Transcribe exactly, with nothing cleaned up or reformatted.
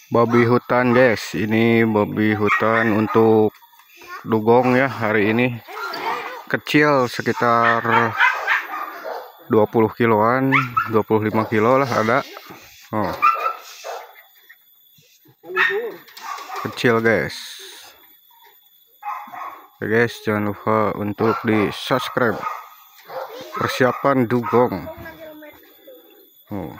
Babi hutan guys, ini babi hutan untuk dugong ya. Hari ini kecil, sekitar dua puluh kiloan, dua puluh lima kilo lah ada. Oh, kecil guys. Oke guys, jangan lupa untuk di subscribe. Persiapan dugong. Oh.